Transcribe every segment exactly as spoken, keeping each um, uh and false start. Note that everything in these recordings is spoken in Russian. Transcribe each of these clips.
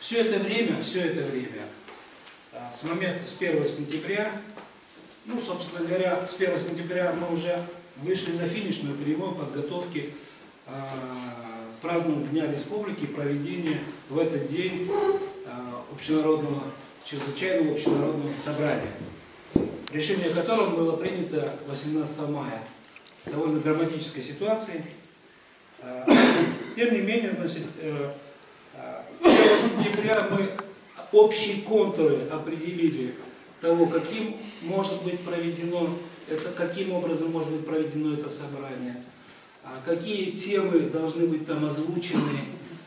Все это время, все это время, с момента с первого сентября, ну, собственно говоря, с первого сентября мы уже вышли на финишную прямую подготовки э, празднования Дня Республики и проведения в этот день э, общенародного, чрезвычайного общенародного собрания, решение которого было принято восемнадцатого мая. Довольно драматической ситуации. Э, тем не менее, значит, э, первого сентября мы общие контуры определили того, каким может быть проведено это, каким образом может быть проведено это собрание, какие темы должны быть там озвучены,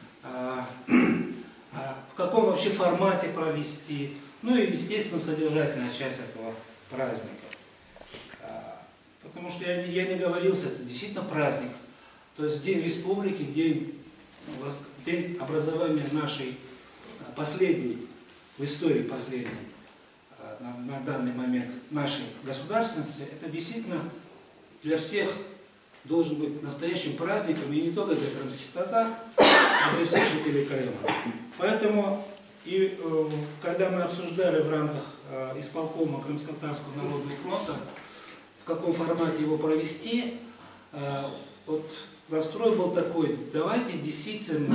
в каком вообще формате провести, ну и, естественно, содержательная часть этого праздника. Потому что я не, я не говорился, это действительно праздник. То есть День Республики, день, день образования нашей последней, в истории последней, на, на данный момент нашей государственности, это действительно для всех должен быть настоящим праздником, и не только для крымских татар, а для всех жителей Крыма. Поэтому, и э, когда мы обсуждали в рамках э, исполкома Крымско-Татарского народного фронта, в каком формате его провести, э, вот настрой был такой: давайте действительно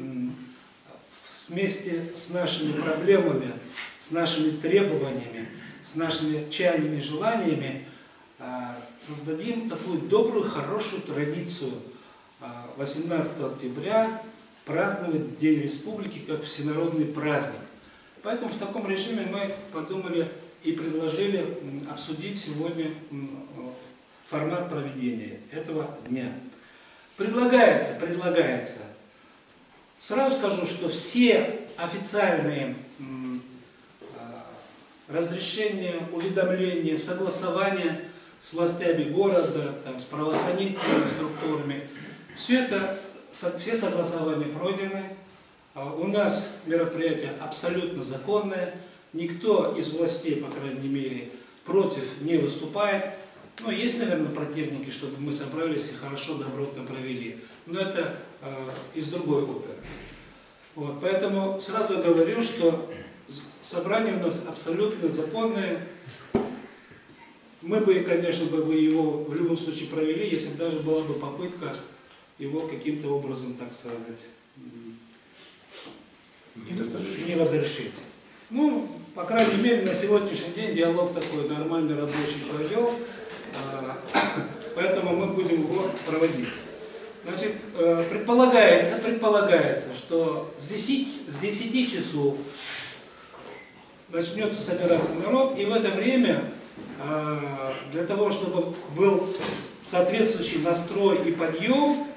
вместе с нашими проблемами, с нашими требованиями, с нашими чаяниями, желаниями создадим такую добрую, хорошую традицию восемнадцатого октября праздновать День Республики как всенародный праздник. Поэтому в таком режиме мы подумали и предложили обсудить сегодня формат проведения этого дня. Предлагается, предлагается. Сразу скажу, что все официальные разрешения, уведомления, согласования с властями города, там, с правоохранительными структурами, все это, все согласования пройдены. У нас мероприятие абсолютно законное, никто из властей, по крайней мере, против не выступает. Ну, есть, наверное, противники, чтобы мы собрались и хорошо, добротно провели. Но это э, из другой оперы. Вот, поэтому сразу говорю, что собрание у нас абсолютно законное. Мы бы, конечно, бы его в любом случае провели, если бы даже была бы попытка его каким-то образом, так сказать, не разрешить. Ну, по крайней мере, на сегодняшний день диалог такой нормальный, рабочий провел, поэтому мы будем его проводить. Значит, предполагается, предполагается, что с десяти, с десяти часов начнется собираться народ, и в это время для того, чтобы был соответствующий настрой и подъем,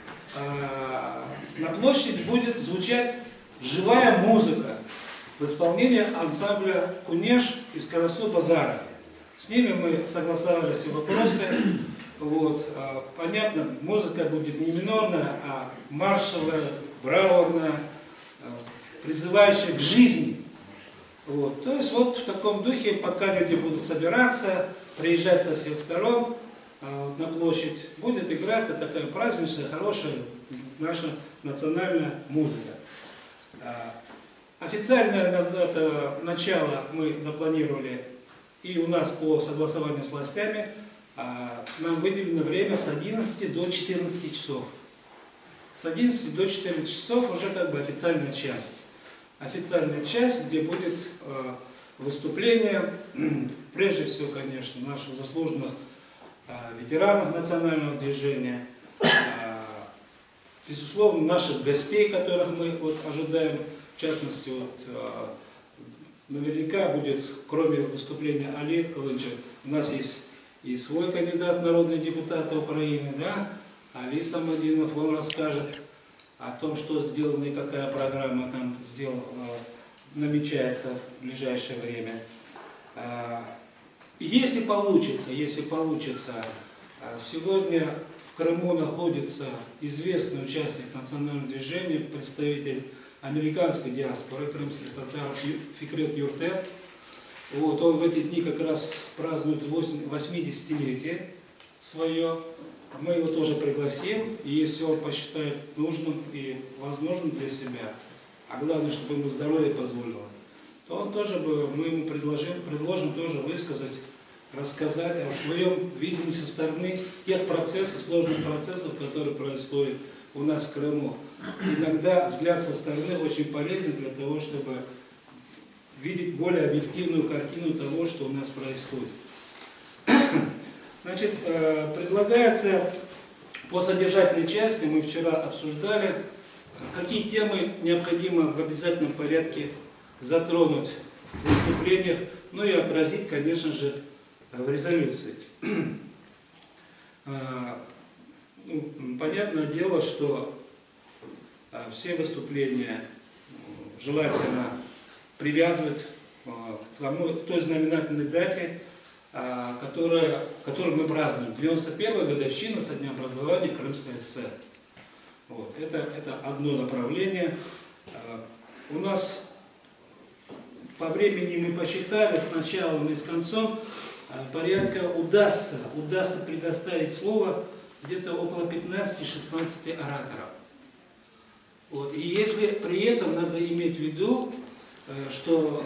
на площади будет звучать живая музыка в исполнении ансамбля «Кунеш» из Карасу-Базара. С ними мы согласовали все вопросы. Вот, понятно, музыка будет не минорная, а маршевая, браурная, призывающая к жизни. Вот, то есть вот в таком духе, пока люди будут собираться, приезжать со всех сторон на площадь, будет играть это такая праздничная, хорошая наша национальная музыка. Официальное это начало мы запланировали, и у нас по согласованию с властями нам выделено время с одиннадцати до четырнадцати часов. С одиннадцати до четырнадцати часов уже как бы официальная часть. Официальная часть, где будет э, выступление, прежде всего, конечно, наших заслуженных э, ветеранов национального движения, э, безусловно, наших гостей, которых мы вот ожидаем, в частности, вот, э, наверняка будет, кроме выступления Али Калынча, у нас есть и свой кандидат в народные депутаты Украины, да, Али Самадинов, он расскажет о том, что сделано и какая программа там сдел, намечается в ближайшее время. Если получится, если получится, сегодня в Крыму находится известный участник национального движения, представитель американской диаспоры крымских татар Фикрет Юртер. Вот, он в эти дни как раз празднует восьмидесятилетие свое. Мы его тоже пригласим, и если он посчитает нужным и возможным для себя, а главное, чтобы ему здоровье позволило, то он тоже бы, мы ему предложим, предложим тоже высказать, рассказать о своем видении со стороны тех процессов, сложных процессов, которые происходят у нас в Крыму. Иногда взгляд со стороны очень полезен для того, чтобы видеть более объективную картину того, что у нас происходит. Значит, предлагается по содержательной части, мы вчера обсуждали, какие темы необходимо в обязательном порядке затронуть в выступлениях, ну и отразить, конечно же, в резолюции. Ну, понятное дело, что все выступления желательно привязывать к, тому, к той знаменательной дате, которая, которую мы празднуем. девяносто первая годовщина со дня образования Крымской ССР. Вот. Это, это одно направление. У нас по времени мы посчитали с началом и с концом, порядка удастся, удастся предоставить слово где-то около пятнадцати-шестнадцати ораторов. Вот. И если при этом надо иметь в виду, что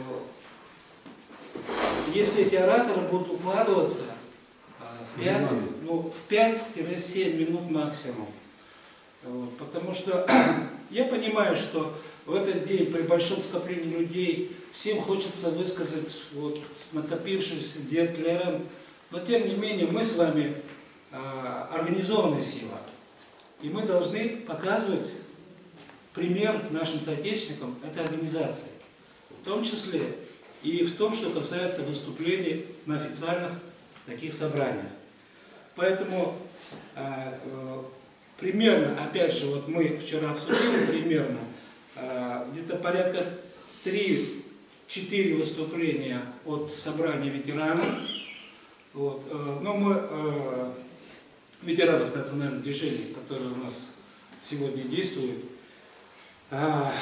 если эти ораторы будут укладываться в пять, ну, в пять-семь минут максимум. Вот. Потому что я понимаю, что в этот день при большом скоплении людей всем хочется высказать вот, накопившийся декларант, но тем не менее мы с вами а, организованная сила, и мы должны показывать пример нашим соотечественникам этой организации, в том числе и в том, что касается выступлений на официальных таких собраниях. Поэтому а, а, примерно, опять же, вот мы вчера обсудили примерно, а, где-то порядка три-четыре выступления от собрания ветеранов. Вот. Но мы, э, ветеранов национальных движений, которые у нас сегодня действуют. А,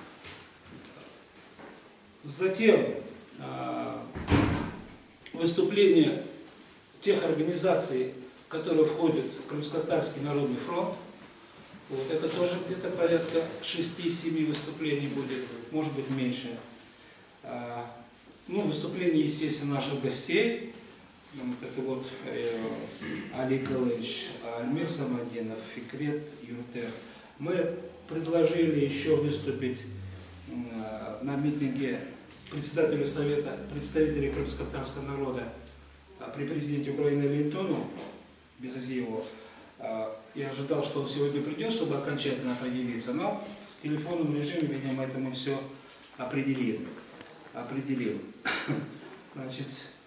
затем а, выступления тех организаций, которые входят в Крымско-Татарский народный фронт. Вот. Это тоже где-то порядка шести-семи выступлений будет, может быть меньше. А, ну, выступления, естественно, наших гостей. Вот это вот э, Али Галыч, Альмир Самадинов, Фикрет Юртер. Мы предложили еще выступить э, на митинге председателю Совета представителей крымско-татарского народа э, при президенте Украины Линтону Безазиеву. Э, я ожидал, что он сегодня придет, чтобы окончательно определиться, но в телефонном режиме, видимо, это мы все определим. определим. Значит,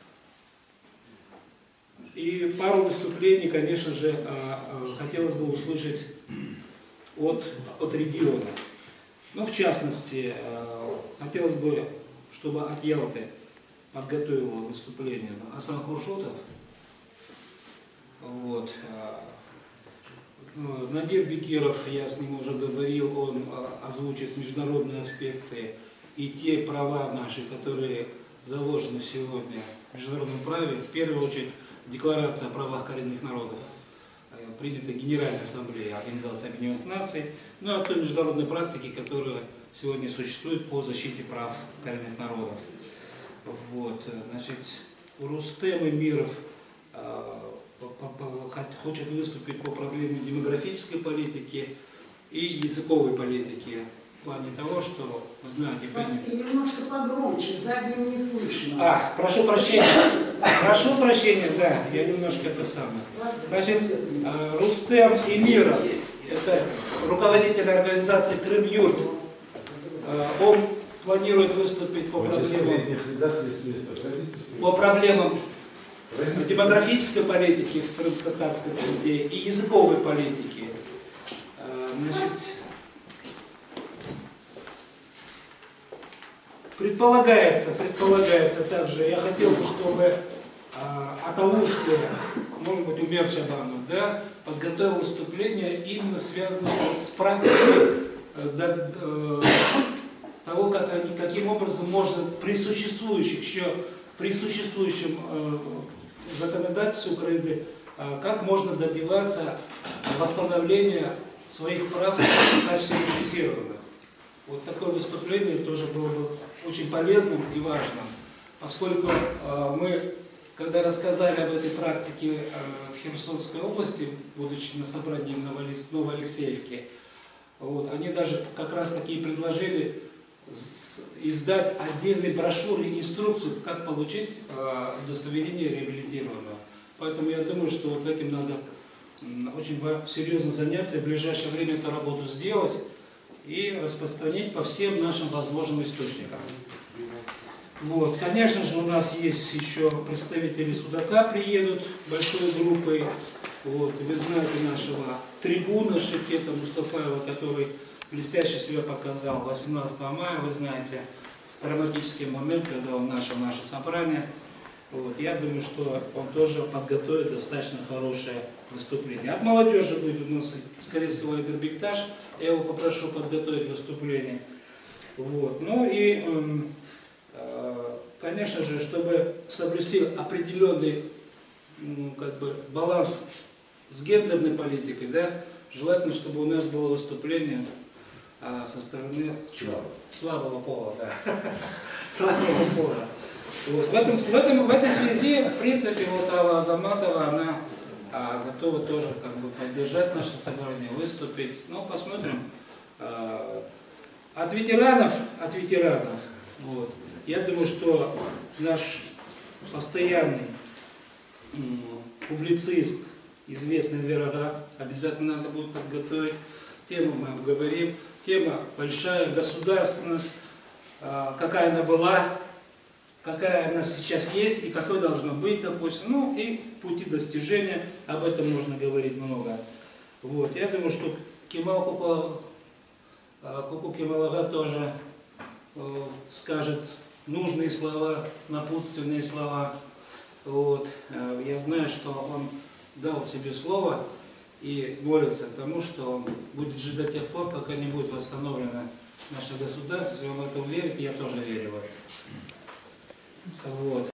и пару выступлений, конечно же, хотелось бы услышать от, от региона. Ну, в частности, хотелось бы, чтобы от Ялты подготовил выступление Асан Хуршотов. Вот. Надир Бекиров, я с ним уже говорил, он озвучит международные аспекты и те права наши, которые заложены сегодня в международном праве, в первую очередь Декларация о правах коренных народов, принятая Генеральной Ассамблеей Организации Объединенных Наций, ну и о той международной практике, которая сегодня существует по защите прав коренных народов. Вот, значит, Рустем Эмиров э, хочет выступить по проблеме демографической политики и языковой политики. В плане того, что, вы знаете... Прости, немножко погромче, задним не слышно. А, прошу прощения. Прошу прощения, да, я немножко это самое. Значит, Рустем Эмиров, это руководитель организации Крым-Юрт, он планирует выступить по проблемам, по проблемам демографической политики в крымско-татарской среде и языковой политики. Значит, Предполагается, предполагается также, я хотел бы, чтобы а, Аталушки, может быть, Умер Чабанов, да, подготовил выступление именно связанное с практикой э, да, э, того, как они, каким образом можно при существующих, еще при существующем э, законодательстве Украины, э, как можно добиваться восстановления своих прав в качестве репрессированных. вот такое выступление тоже было бы очень полезным и важным, поскольку э, мы, когда рассказали об этой практике э, в Херсонской области, будучи на собрании в Новоалексеевке, вот, они даже как раз таки предложили издать отдельные брошюры и инструкцию, как получить э, удостоверение реабилитированного. Поэтому я думаю, что вот этим надо очень серьезно заняться и в ближайшее время эту работу сделать и распространить по всем нашим возможным источникам. Вот. Конечно же, у нас есть еще представители Судака, приедут большой группой. Вот. Вы знаете нашего трибуна Шевкета Мустафаева, который блестяще себя показал восемнадцатого мая, вы знаете, в драматический момент, когда он начал наше собрание. Вот. Я думаю, что он тоже подготовит достаточно хорошее выступление. От молодежи будет у нас, скорее всего, Игорь Бекташ. Я его попрошу подготовить выступление. Вот. Ну и, э, конечно же, чтобы соблюсти определенный ну, как бы, баланс с гендерной политикой, да, желательно, чтобы у нас было выступление э, со стороны слабого пола. Да. Слабого пола. Вот. В, этом, в, этом, в этой связи, в принципе, вот Алла Азаматова, она а, готова тоже как бы поддержать наше собрание, выступить. Ну, посмотрим. А, от ветеранов, от ветеранов, вот, я думаю, что наш постоянный м, публицист, известный Верага, обязательно надо будет подготовить. Тему мы обговорим. Тема большая, государственность, а, какая она была, какая она сейчас есть и какой должна быть, допустим, ну и пути достижения, об этом можно говорить много. Вот. Я думаю, что Кемал Куку, Куку Кемалага тоже э, скажет нужные слова, напутственные слова. Вот. Я знаю, что он дал себе слово и молится тому, что он будет жить до тех пор, пока не будет восстановлено наше государство. Если он в это верит, я тоже верю в это. Вот.